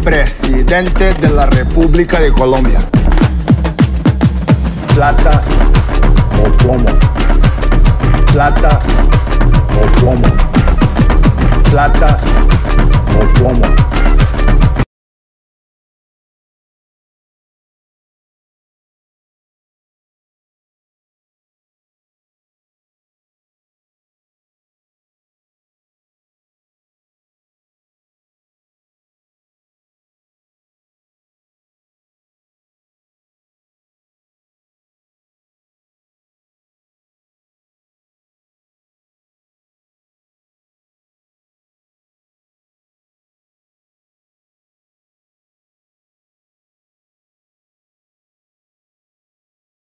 presidente de la República de Colombia. Plata o plomo. Plata o plomo. Plata o plomo.